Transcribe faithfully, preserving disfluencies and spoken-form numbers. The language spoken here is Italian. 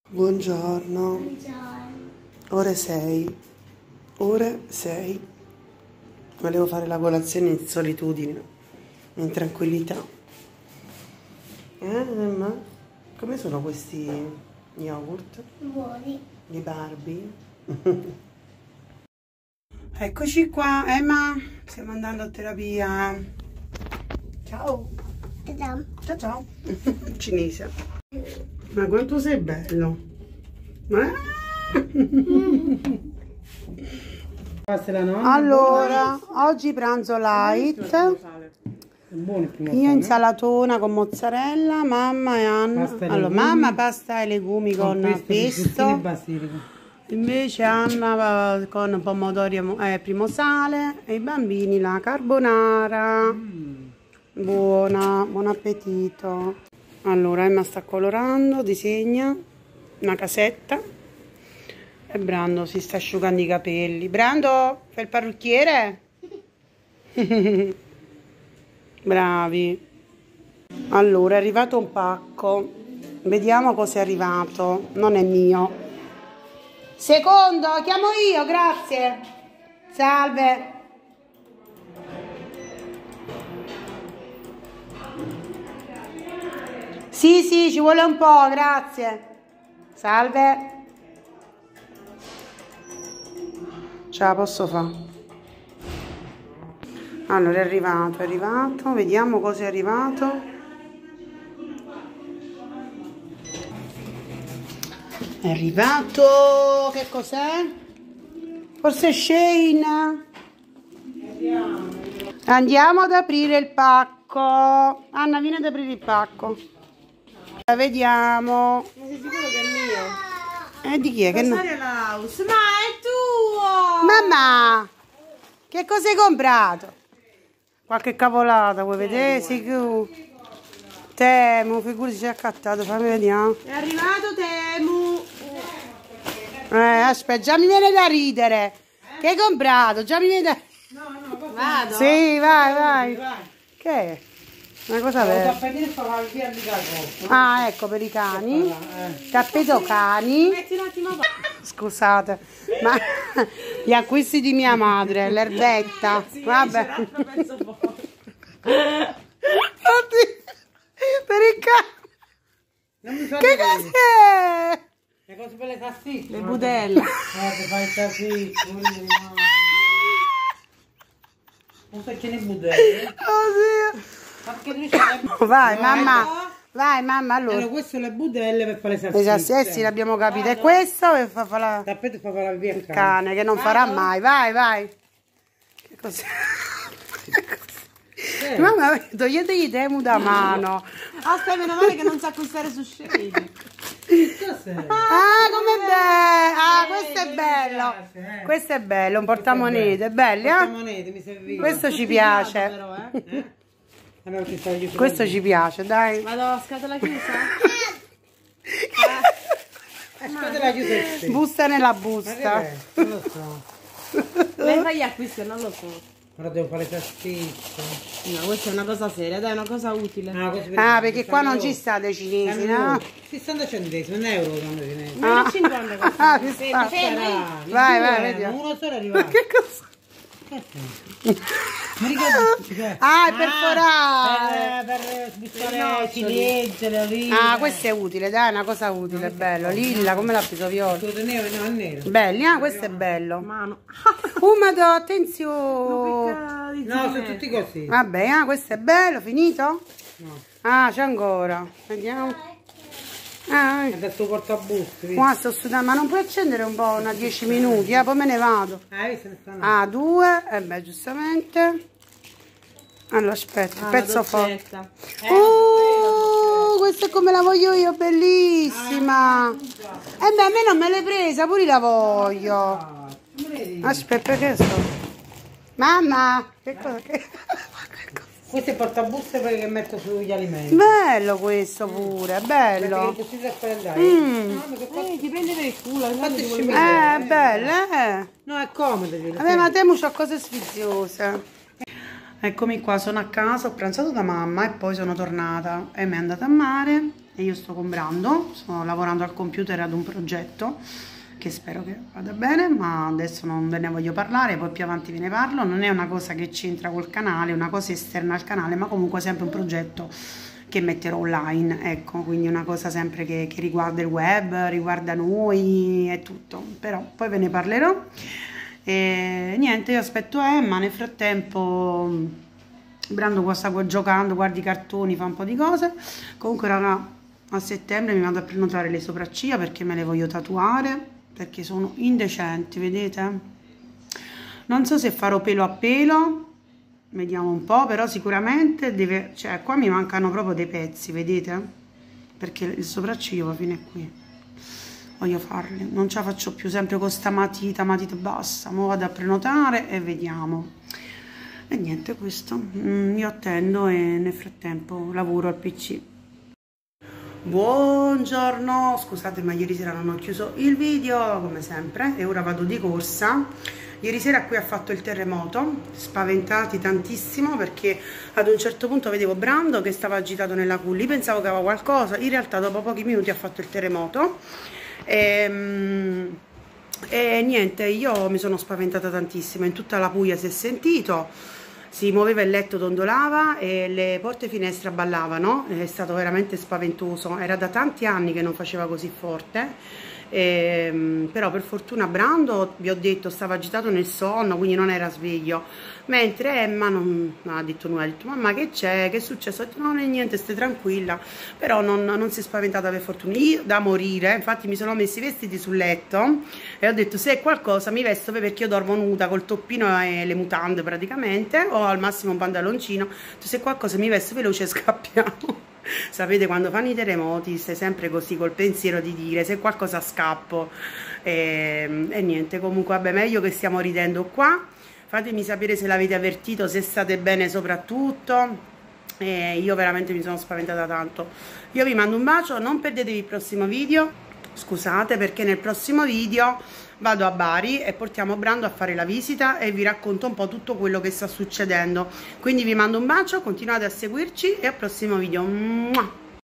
Buongiorno. Buongiorno. Ore sei. Ore sei. Volevo fare la colazione in solitudine, in tranquillità. Eh, ma come sono questi yogurt? Buoni. Di Barbie? Eccoci qua, Emma. Stiamo andando a terapia. Ciao. Ciao. Ciao ciao. Cinese. Ma quanto sei bello. Eh? Allora, oggi pranzo light. Io insalatona con mozzarella, mamma e Anna. Pasta e Allora, legumi. mamma pasta e legumi con, Con pesto. basilico. Invece Anna va con pomodori e mo- eh, primo sale e i bambini la carbonara. Buona, buon appetito. Allora Emma sta colorando, disegna una casetta e Brando si sta asciugando i capelli. Brando, fai il parrucchiere? Bravi. Allora è arrivato un pacco, vediamo cosa è arrivato. Non è mio. Secondo, chiamo io, grazie. Salve. Sì, sì, ci vuole un po', grazie. Salve. Ce la posso fare. Allora è arrivato, è arrivato. Vediamo cosa è arrivato. È arrivato. Che cos'è? Forse Shane. Andiamo ad aprire il pacco. Anna, vieni ad aprire il pacco. Vediamo. Ma sei sicuro che è mio? E di chi è? Che no? Rosaria Laus, ma è tuo! Mamma! Che cosa hai comprato? Qualche cavolata, vuoi vedere? Sì, che... Temu, figurati ci ha accattato, fammi vedere. È arrivato Temu! Eh, aspetta, già mi viene da ridere. Che hai comprato? Già mi viene da... Vado? Sì, vai, vai. Che è? Una cosa vera. Ah, ecco, per i cani. Tappeto cani. Metti un attimo qua. Scusate, ma gli acquisti di mia madre, l'erbetta. Vabbè. Penso poco. Oddio, per il cane. Che cos'è? Le cose per le salsicce. Le budelle. Eh, che fai il salsicce. Non so che ne budelle. Oddio. Ma perché lui c'ha le... Vai, mamma. Vai, mamma, allora. Allora, queste sono le budelle per fare le salsicce. Esatto, eh sì, l'abbiamo capito. E questo per fa, fa la... Tappeto fa fare via il il cane. cane, che non farà mai. Vai, vai. Che cos'è? Eh. Mamma, toglietegli i temu da mano. Aspetta, meno male che non sa acquistare su Shady. Cos'è? Ah, com'è bello! Ah, questo è bello. Questo è bello, un portamonete, è bello, eh? Monete, mi serviva. Questo ci piace. Però, eh. Eh? Allora, ti stai aiutando. Questo ci piace, dai. Vado a scatola chiusa? Aspetta la chiusetta. Busta nella Ma che busta. è? Non lo so. Lei fa gli acquisti, non lo so. Ora devo fare le salsicce. No, questa è una cosa seria, dai, è una cosa utile. Ah, così per Ah, esempio, perché qua non stanno- ci state i cinesi, stanno- no? sessanta centesimi, un euro stanno cinesi. meno cinquanta costa. Ah, ci sta. Sarà, Vai, due vai, erano, vediamo. uno solo è arrivato. Che cosa? Mi ricordo che- Ah, è perforare. per, per sbussare ciliegie, le olive. Ah, questo è utile, dai, è una cosa utile, bello. Lilla, come l'ha preso Viola? Lo tenevo, no, è nero. Belli, ah, questo è bello. Mano. Oh, madò, attenzione. Picca di No, sono zucchero. tutti così. Vabbè, ah, questo è bello, finito? No. Ah, c'è ancora. Vediamo. Ah, eh. Adesso porto a busti. Qua sto studiando, ma non puoi accendere un po', una dieci minuti, eh, poi me ne vado. Ah, visto ne stanno. Ah, due, e beh, giustamente. Allora, aspetta, il Ah, pezzo la forte. dozzetta. Oh, questa è come la voglio io, bellissima. E beh, a me non me l'hai presa, pure la voglio. Aspetta, che sto? Mamma, che cosa? Che... Questo è il portabuste perché metto sugli alimenti. Bello questo pure, bello. Perché così da prendere. Mm. No, perché qua- Eh, ti prende per il culo, Fate guarda, ti vuole scemi- bene. Eh, bello, eh. No, è comodo. direi. Vabbè, ma Temu c'ha cose sfiziose. Eccomi qua, sono a casa, ho pranzato da mamma e poi sono tornata e mi è andata a mare e io sto comprando, sto lavorando al computer ad un progetto che spero che vada bene, ma adesso non ve ne voglio parlare, poi più avanti ve ne parlo. Non è una cosa che c'entra col canale, è una cosa esterna al canale, ma comunque sempre un progetto che metterò online, ecco, quindi una cosa sempre che, che riguarda il web, riguarda noi e tutto, però poi ve ne parlerò. E niente, io aspetto Emma, nel frattempo Brando qua sta giocando, guarda i cartoni, fa un po' di cose. Comunque raga, a settembre mi vado a prenotare le sopracciglia perché me le voglio tatuare, perché sono indecenti, vedete? Non so se farò pelo a pelo, vediamo un po', però sicuramente deve, cioè qua mi mancano proprio dei pezzi, vedete? Perché il sopracciglio va fino a qui, voglio farli, non ce la faccio più sempre con sta matita, matita bassa. Mo vado a prenotare e vediamo. E niente, questo, mm, io attendo e nel frattempo lavoro al P C. Buongiorno, scusate ma ieri sera non ho chiuso il video come sempre e ora vado di corsa. Ieri sera qui ha fatto il terremoto, spaventati tantissimo perché ad un certo punto vedevo Brando che stava agitato nella culla, pensavo che aveva qualcosa, in realtà dopo pochi minuti ha fatto il terremoto e, e niente, io mi sono spaventata tantissimo, in tutta la Puglia si è sentito. Si muoveva il letto, dondolava e le porte finestre ballavano, è stato veramente spaventoso, era da tanti anni che non faceva così forte, e, però per fortuna Brando, vi ho detto, stava agitato nel sonno, quindi non era sveglio, mentre Emma non, non ha detto nulla, ha detto mamma che c'è, che è successo? Ho detto no, non è niente, stai tranquilla, però non, non si è spaventata per fortuna, io da morire, infatti mi sono messi i vestiti sul letto e ho detto se è qualcosa mi vesto perché io dormo nuda col toppino e le mutande praticamente, o al massimo un pantaloncino, se è qualcosa mi vesto veloce e scappiamo. Sapete quando fanno i terremoti stai sempre così col pensiero di dire se qualcosa scappo e, e niente, comunque vabbè, meglio che stiamo ridendo qua. Fatemi sapere se l'avete avvertito, se state bene soprattutto, e io veramente mi sono spaventata tanto. Io vi mando un bacio, non perdetevi il prossimo video, scusate perché nel prossimo video vado a Bari e portiamo Brando a fare la visita e vi racconto un po' tutto quello che sta succedendo, quindi vi mando un bacio, continuate a seguirci e al prossimo video. Mua!